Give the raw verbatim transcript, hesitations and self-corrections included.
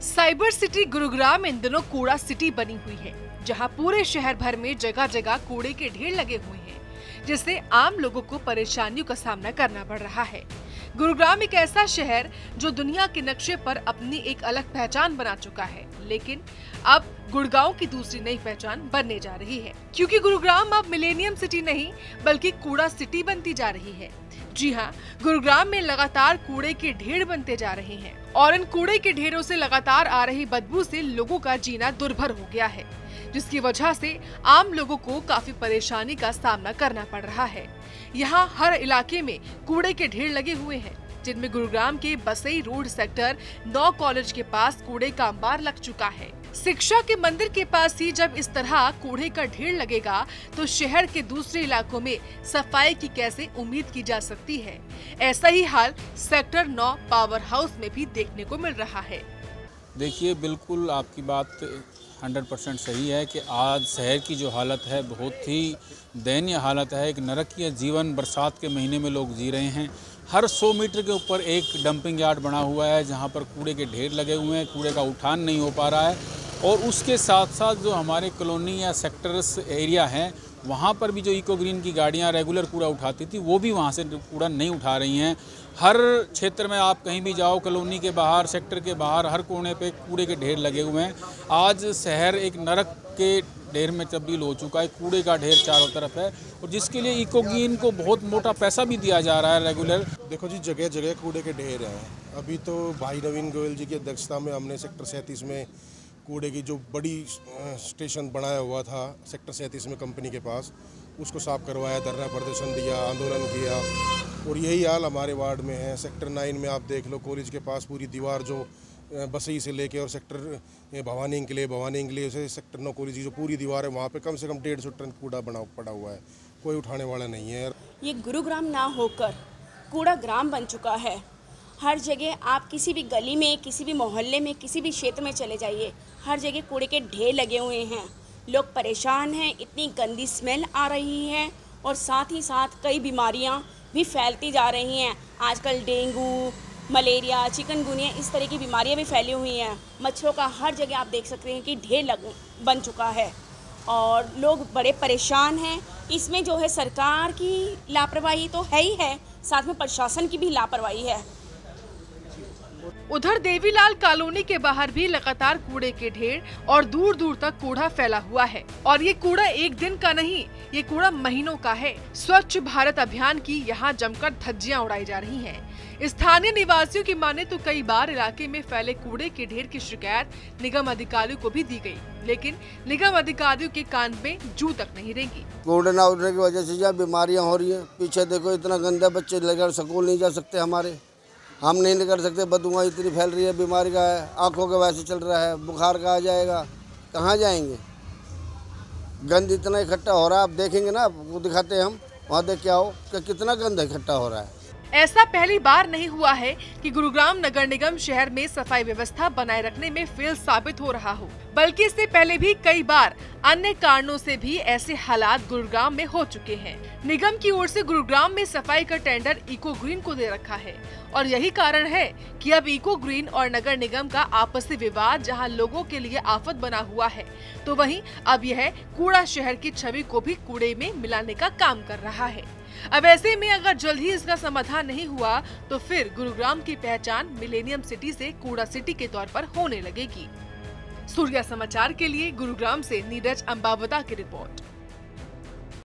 Cyber city Gurugram इन दिनों कूड़ा city बनी हुई है, जहां पूरे शहर भर में जगह जगह कूड़े के ढेर लगे हुए हैं, जिससे आम लोगों को परेशानियों का सामना करना पड़ रहा है। गुरुग्राम एक ऐसा शहर जो दुनिया के नक्शे पर अपनी एक अलग पहचान बना चुका है, लेकिन अब गुड़गांव की दूसरी नई पहचान बनने जा रही है, क्योंकि गुरुग्राम अब मिलेनियम सिटी नहीं बल्कि कूड़ा सिटी बनती जा रही है। जी हाँ, गुरुग्राम में लगातार कूड़े के ढेर बनते जा रहे हैं और इन कूड़े के ढेरों से लगातार आ रही बदबू से लोगों का जीना दुर्भर हो गया है, जिसकी वजह से आम लोगों को काफी परेशानी का सामना करना पड़ रहा है। यहाँ हर इलाके में कूड़े के ढेर लगे हुए हैं, जिनमें गुरुग्राम के बसई रोड सेक्टर नौ कॉलेज के पास कूड़े का अंबार लग चुका है। शिक्षा के मंदिर के पास ही जब इस तरह कूड़े का ढेर लगेगा तो शहर के दूसरे इलाकों में सफाई की कैसे उम्मीद की जा सकती है। ऐसा ही हाल सेक्टर नौ पावर हाउस में भी देखने को मिल रहा है। देखिए, बिल्कुल आपकी बात सौ परसेंट सही है कि आज शहर की जो हालत है बहुत ही दयनीय हालत है। एक नरकीय जीवन बरसात के महीने में लोग जी रहे हैं। हर सौ मीटर के ऊपर एक डंपिंग यार्ड बना हुआ है, जहां पर कूड़े के ढेर लगे हुए हैं, कूड़े का उठान नहीं हो पा रहा है। और उसके साथ साथ जो हमारे कॉलोनी या सेक्टर्स एरिया हैं, वहाँ पर भी जो इको ग्रीन की गाड़ियाँ रेगुलर कूड़ा उठाती थी, वो भी वहाँ से कूड़ा नहीं उठा रही हैं। हर क्षेत्र में आप कहीं भी जाओ, कॉलोनी के बाहर, सेक्टर के बाहर, हर कोने पे कूड़े के ढेर लगे हुए हैं। आज शहर एक नरक के ढेर में तब्दील हो चुका है। कूड़े का ढेर चारों तरफ है और जिसके लिए इको ग्रीन को बहुत मोटा पैसा भी दिया जा रहा है रेगुलर। देखो जी, जगह जगह कूड़े के ढेर हैं। अभी तो भाई नवीन गोयल जी की अध्यक्षता में हमने सेक्टर सैंतीस में कूड़े की जो बड़ी स्टेशन बनाया हुआ था सेक्टर सैंतीस में कंपनी के पास, उसको साफ करवाया, धरना प्रदर्शन दिया, आंदोलन किया। और यही हाल हमारे वार्ड में है। सेक्टर नाइन में आप देख लो, कॉलेज के पास पूरी दीवार जो बसई से लेके और sector Bhawani enclave Bhawani enclave से सेक्टर नौ कॉलेज की जो पूरी दीवार है, वहाँ पे कम से कम डेढ़ सौ टन कूड़ा बना पड़ा हुआ है। कोई उठाने वाला नहीं है। ये गुरुग्राम ना होकर कूड़ा ग्राम बन चुका है। हर जगह आप किसी भी गली में, किसी भी मोहल्ले में, किसी भी क्षेत्र में चले जाइए, हर जगह कूड़े के ढेर लगे हुए हैं। लोग परेशान हैं, इतनी गंदी स्मेल आ रही है और साथ ही साथ कई बीमारियां भी फैलती जा रही हैं। आजकल डेंगू, मलेरिया, चिकनगुनिया, इस तरह की बीमारियां भी फैली हुई हैं। मच्छरों का हर जगह आप देख सकते हैं कि ढेर लग बन चुका है और लोग बड़े परेशान हैं। इसमें जो है सरकार की लापरवाही तो है ही है, साथ में प्रशासन की भी लापरवाही है। उधर देवीलाल कॉलोनी के बाहर भी लगातार कूड़े के ढेर और दूर दूर तक कूड़ा फैला हुआ है और ये कूड़ा एक दिन का नहीं, ये कूड़ा महीनों का है। स्वच्छ भारत अभियान की यहाँ जमकर धज्जियां उड़ाई जा रही हैं। स्थानीय निवासियों की माने तो कई बार इलाके में फैले कूड़े के ढेर की शिकायत निगम अधिकारियों को भी दी गई, लेकिन निगम अधिकारियों के कान में जू तक नहीं रहेंगी। कूड़े न उठने की वजह से क्या बीमारियाँ हो रही है। पीछे देखो, इतना गंदा, बच्चे लेकर स्कूल नहीं जा सकते, हमारे हम नहीं निकल सकते। बदबू इतनी फैल रही है, बीमारी का है, आंखों का वैसे चल रहा है, बुखार का आ जाएगा, कहाँ जाएंगे। गंद इतना इकट्ठा हो रहा है, आप देखेंगे ना, वो दिखाते हैं हम, वहाँ देख के आओ कि कितना गंद इकट्ठा हो रहा है। ऐसा पहली बार नहीं हुआ है कि गुरुग्राम नगर निगम शहर में सफाई व्यवस्था बनाए रखने में फेल साबित हो रहा हो, बल्कि इससे पहले भी कई बार अन्य कारणों से भी ऐसे हालात गुरुग्राम में हो चुके हैं। निगम की ओर से गुरुग्राम में सफाई का टेंडर इको ग्रीन को दे रखा है और यही कारण है कि अब इको ग्रीन और नगर निगम का आपसी विवाद जहां लोगों के लिए आफत बना हुआ है, तो वहीं अब यह कूड़ा शहर की छवि को भी कूड़े में मिलाने का काम कर रहा है। अब ऐसे में अगर जल्द ही इसका समाधान नहीं हुआ तो फिर गुरुग्राम की पहचान मिलेनियम सिटी से कूड़ा सिटी के तौर पर होने लगेगी। सूर्या समाचार के लिए गुरुग्राम से नीरज अंबावता की रिपोर्ट।